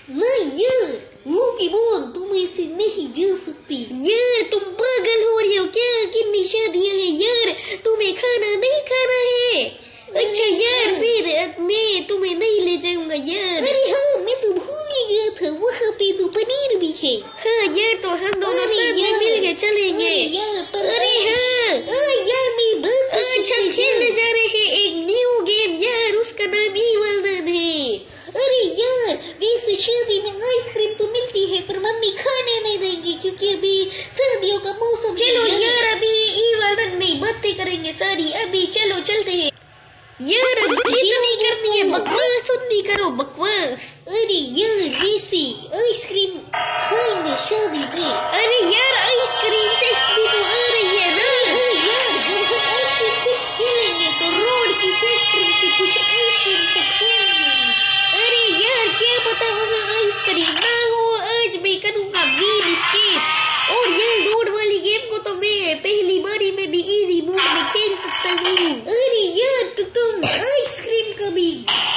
नहीं यार, lucky bone तुम ऐसे नहीं जा सकती। यार तुम पागल हो रही हो क्या? कितनी शादियां हैं यार, तुम्हें खाना नहीं खाना है? अच्छा यार फिर मैं तुम्हें नहीं ले जाऊंगा यार। अरे हाँ, मैं तो भूल ही गया था, वहाँ पे तो पनीर भी है। हाँ यार, तो हम दोनों साथ में मिल के चलेंगे। अरे हाँ यार मेरी बात अच्छा, खेलने जा रहे हैं एक न्यू गेम यार, उसका नाम ईवल नन है। अरे यार, वैसे शादी में आइसक्रीम तो मिलती है पर मम्मी खाने नहीं देंगी क्योंकि अभी सर्दियों का मौसम। चलो यार अभी ईवल नन में बातें करेंगे सारी, अभी चलो चलते हैं यार। जितनी करनी है बकवास उतनी करो, बकवास। अरे यार वैसे आइसक्रीम खाएंगे शादी में। अरे यार आइसक्रीम सेक्स भी तो आ रही है ना। यार जब हम आइसक्रीम सेक्स खेलेंगे तो रोड की फैक्ट्री से कुछ आइसक्रीम तो खाएंगे। अरे यार क्या पता वहाँ आइसक्रीम ना हो। आज मैं करूँगा वील स्केट, और ये रोड वाली गेम को तो मैं पहली बारी में भी इजी मोड में खेल सकता हूँ। अरे यार तो तुम आइसक्रीम का भी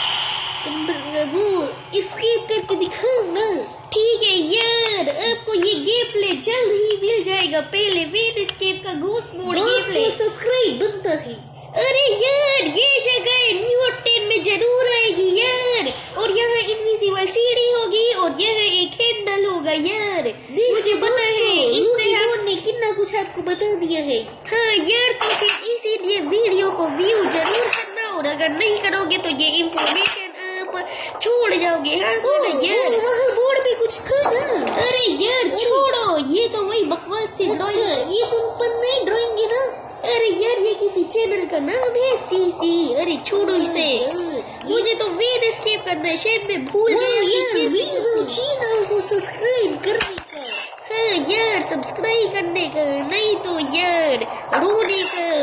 वो स्केप करके दिखाओ ना। ठीक है यार, आपको ये गेम प्ले जल्द ही मिल जाएगा। पहले वील स्केट का ghost mode game play subscribe बनता है। अरे यार ये जगह न्यू 10 में जरूर आएगी यार, और यहाँ इनविजिबल सीढ़ी होगी और यहाँ एक हैंडल होगा यार, मुझे पता है। ने कितना कुछ आपको बता दिया है। हाँ यार, तो फिर इसीलिए वीडियो को व्यू जरूर करना, और अगर नहीं करोगे तो ये इंफॉर्मेशन आप छोड़ जाओगे। हाँ यार वहाँ बोर्ड पे कुछ था ना। अरे यार छोड़ो, ये तो वही बकवास थी। अच्छा, ये तुम पन्ने ड्राइंग है ना। अरे यार ये किसी चैनल का नाम है सीसी। अरे छोड़ो इसे, मुझे तो वील स्केप करना है, शायद मैं भूल गया चैनल को सब्सक्राइब करने का। हाँ यार सब्सक्राइब करने का, नहीं तो यार रोने का।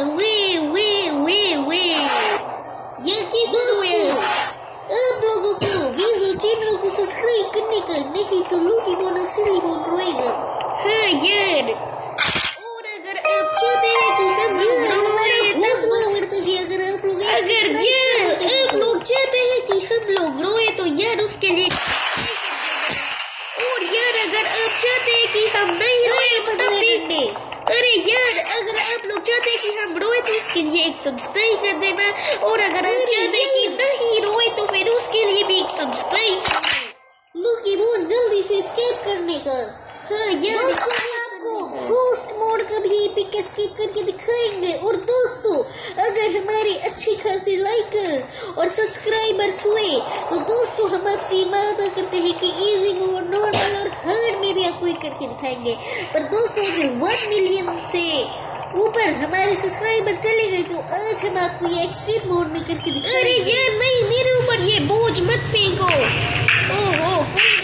वे ये किस आप लोगों को वीडियो चैनल को सब्सक्राइब करने का, नहीं तो लूकी बोनस सीढ़ी बोल रोएगा। हाँ यार, और अगर आप चाहते हैं कि हम चाहते हैं कि हम लोग रोए तो यार उसके लिए, और यार अगर आप चाहते हैं कि हम नहीं रोए तब भी, अरे यार अगर आप लोग चाहते हैं कि हम रोए तो उसके लिए एक सब्सक्राइब कर देना, और अगर आप चाहते हैं कि नहीं रोए तो फिर उसके लिए भी एक सब्सक्राइब कर देना। लूकी बोन जल्दी से स्केप करने का। हाँ यार आपको घोस्ट मोड का भी पिक स्किप करके दिखाएंगे। और दोस्तों अगर हमारे अच्छे खासे लाइकर और सब्सक्राइबर्स हुए तो दोस्तों हम आपसे वादा करते हैं कि इजी मोड, नॉर्मल और हार्ड में भी आपको करके दिखाएंगे। पर दोस्तों अगर 1 मिलियन से ऊपर हमारे सब्सक्राइबर चले गए तो आज हम आपको ये एक्सट्रीम मोड में करके दिखाएंगे। अरे यार नहीं, मेरे ऊपर ये बोझ मत फेंको। ओहो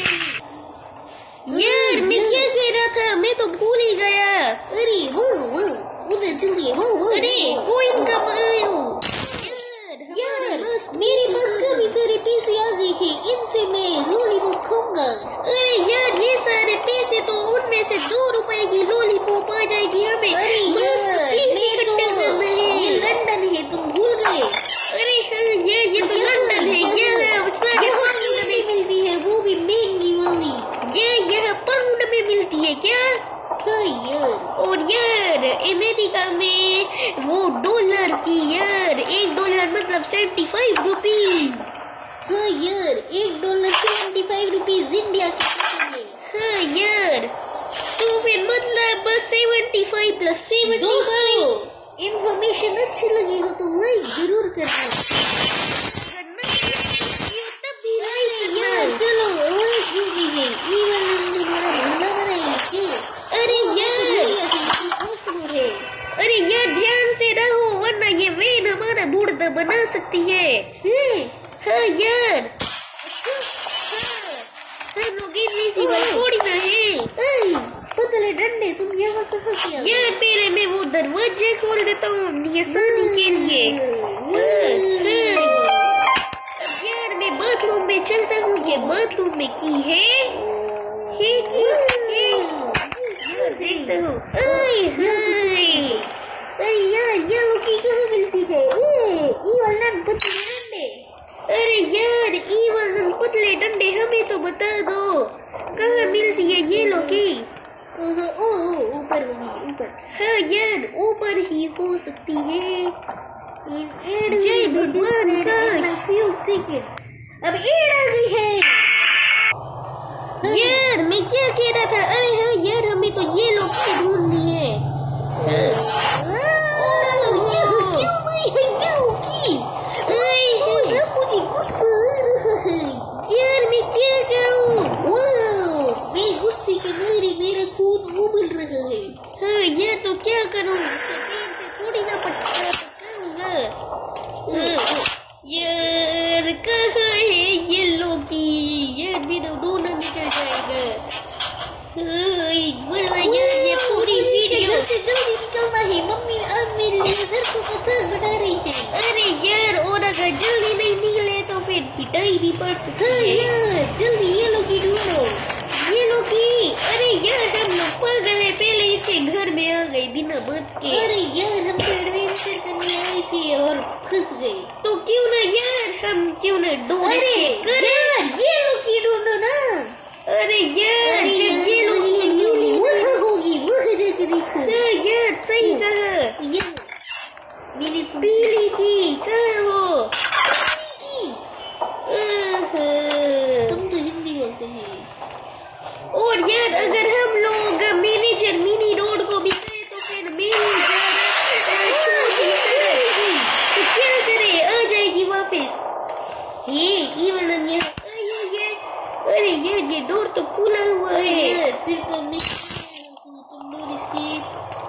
यार मैं क्या कह रहा था, मैं तो भूल ही गया। अरे वो उधर चलिए वो अरे कोइन कब आयो यार मेरे पास काफी सारे पैसे आ गए हैं, इनसे मैं लॉलीपॉप खाऊंगा। अरे यार ये सारे पैसे तो उनमें से 2 रुपए की लॉलीपॉप आ जाएगी हमें। अरे यार ये लंदन है, तुम भूल गए। अरे यार ये तो लंदन है यार, सारी मिलती है, वो भी महंगी वाली। ये यह पाउंड में मिलती है क्या? यार और यार अमेरिका में वो डॉलर की यार, $1 मतलब 75 रुपीज। हाँ यार $1 75 रुपीज इंडिया के पैसे में। हाँ यार तो फिर मतलब बस 75 प्लस 75। दोस्तों इन्फॉर्मेशन अच्छी लगी हो तो लाइक जरूर करना। तब भी लाइक यार चलो आवाज हो गई है। अरे यार ध्यान से रहो वरना ये वेन हमारा मुर्दा बना सकती है। हाँ यार हम लोग इनविजिबल थोड़ी ना है। पतले डंडे तुम यहाँ कहाँ से आ गए? यार पहले मैं वो दरवाजे खोल देता हूँ ये शादी के लिए। यार मैं बाथरूम में चलता हूँ, ये बाथरूम में की है देखता हूँ। यार ये लुकी कहाँ मिलती है? ईवल नन पतले डंडे। अरे यार ईवल नन पतले डंडे हमें तो बता दो। ऊपर होगी ऊपर। हाँ यार ऊपर ही हो सकती है। जय भगवान का। अब एड आ गई है। यार मैं क्या कह रहा था, अरे हाँ यार हमें तो ये लोग की ढूंढनी है। यार मैं क्या करूँ? मैं गुस्से के मारे मेरा खून उबल रहा है। हाँ यार तो क्या करूँ, थोड़ी ना पकड़ूंगा। यार कहाँ है ये लोग की? यार मेरा रोना निकल जाएगा। यार ये पूरी वीडियो से जल्दी निकलना है। मम्मी अब मेरे लिए सरसों का साग बना रही है। अरे यार और अगर जल्दी नहीं निकले तो फिर पिटाई भी पड़ सकती है। यार जल्दी ये लोग की ढूंढो। ये लोग की, अरे यार हम लोग पागल है, पहले इसके घर में आ गए बिना बात के। अरे यार हम तो एडवेंचर करने आए थे और फंस गए। तो क्यों ना यार हम क्यों ना डोर एस्केप करें? यार ये लोग की ढूंढो ना। अरे यार जब ये लोग वहाँ होगी वहाँ जाके देखो। यार सही कहा। मैंने पीली की कहाँ हो? तुम तो हिंदी बोलते हैं। और यार अगर हम लोग मैनेजर मिनी रोड को भी कहें तो फिर तो क्या करे, आ जाएगी वापस। ये इवन ये अरे यार ये डोर तो खुला हुआ है। फिर तो मैं तुम डोर एस्केप।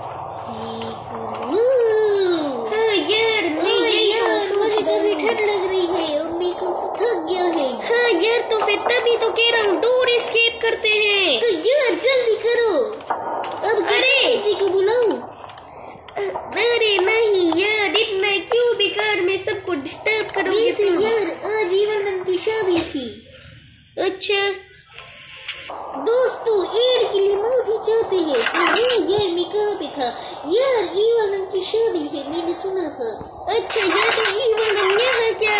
हाँ यार मुझे कभी ठंड लग रही है और मेरे को थक गया है। हाँ यार तो फिर तभी तो कह रहा हूँ डोर एस्केप करते हैं। तो यार जल्दी करो। अब अरे जी को बुलाऊं? अरे नहीं यार इतना क्यों बेकार में सबको डिस्टर्ब करोगे तुम? यार आज जीवन की शादी थी। अच्छा दोस्तों एड के लिए माफी चाहते हैं। यार मैं कहाँ पे था? यार ईवान की शादी है मैंने सुना था। अच्छा यार तो ईवान यहाँ क्या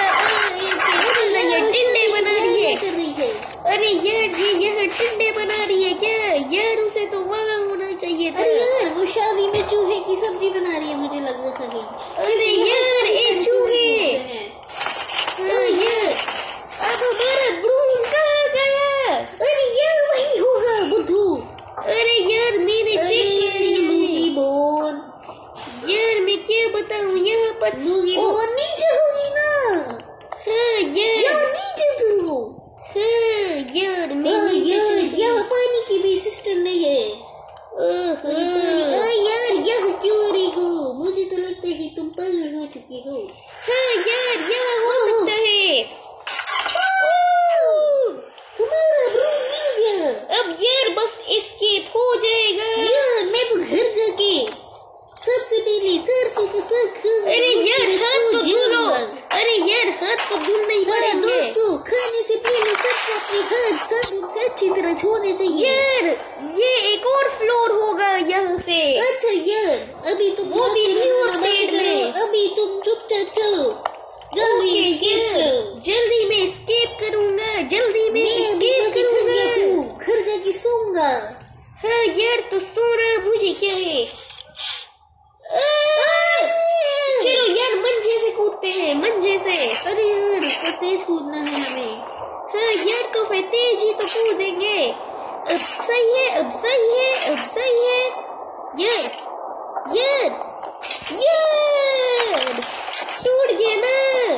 टिंडे बना रही है? अरे यार ये यहाँ टिंडे बना रही है क्या? यार उसे तो वहाँ होना चाहिए था। अरे यार वो शादी में चूहे की सब्जी बना रही है मुझे लग रहा है। अरे यार ये चूहे। यार अब हमारा ब्रूम कहाँ गया? अरे यार वही होगा बुद्धू। अरे यार मैंने चेक कर लिया है। यार मैं क्या बताऊँ यहाँ पर नीचे होगी ना। हाँ यार नीचे उतरो। हाँ यार यहाँ पानी की भी सिस्टम नहीं है। यार यहाँ क्यों आ रही हो? मुझे तो लगता है तुम पागल हो चुकी हो। हाँ यार यहाँ हो सकता है। अब यार बस एस्केप हो जाएगा। यार मैं तो घर जाके सबसे पहले सरसों का साग खाऊंगा। अरे यार हाथ तो धुलो। अरे यार हाथ तो धुलना ही पड़ेंगे। दोस्तों खाने से पहले सबको अपने हाथ साबुन से अच्छी तरह धोने चाहिए। यार ये एक और फ्लोर होगा यहाँ से। अच्छा यार अभी तुम वो भी अभी तुम चुपचाप चलो। जल्दी मैं एस्केप करूंगा। जल्दी मैं एस्केप करूंगा। घर जाके सोऊंगा। हाँ यार तो सोना मुझे क्या है। चलो यार मंजे से कूदते हैं, मंजे से। अरे यार इसको तेज कूदना है हमें। हाँ यार तो फिर तेज ही तो कूदेंगे। अब सही है अब सही है अब सही है। यार यार यार टूट गया ना।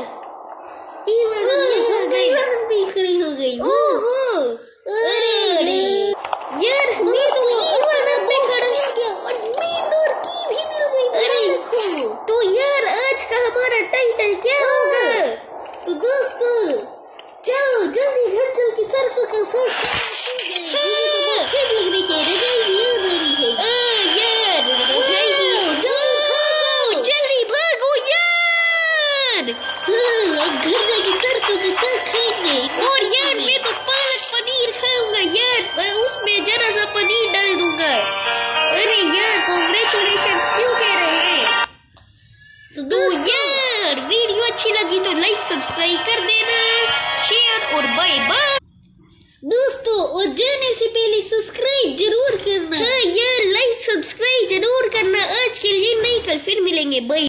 खड़ी हो गई। ओहो अरे यार मैं तो ईवन पे खड़ा हो गया और मेन डोर की भी मिल गई। अरे तो यार आज का हमारा टाइटल क्या होगा? तो दोस्तों चलो जल्दी घर चल के सरसों का साग जल्दी भागो यार। और यार मैं तो पालक पनीर खाऊंगा यार, उसमें जरा सा पनीर डाल दूंगा। अरे यार कांग्रेचुलेशंस क्यों कह रहे हैं? तो यार वीडियो अच्छी लगी तो लाइक सब्सक्राइब कर देना, शेयर और बाय बाय दोस्तों। और जाने से पहले सब्सक्राइब जरूर करना। हाँ जरूर करना। आज के लिए नहीं, कल फिर मिलेंगे। बाय।